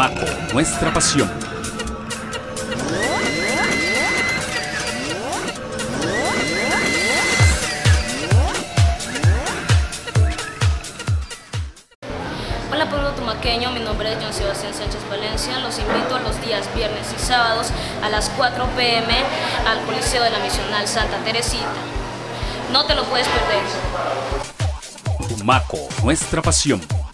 Tumaco, nuestra pasión. Hola pueblo tumaqueño, mi nombre es John Sebastián Sánchez Valencia. Los invito los días viernes y sábados a las 4 p.m. al Coliseo de la Misional Santa Teresita. No te lo puedes perder. Tumaco, nuestra pasión.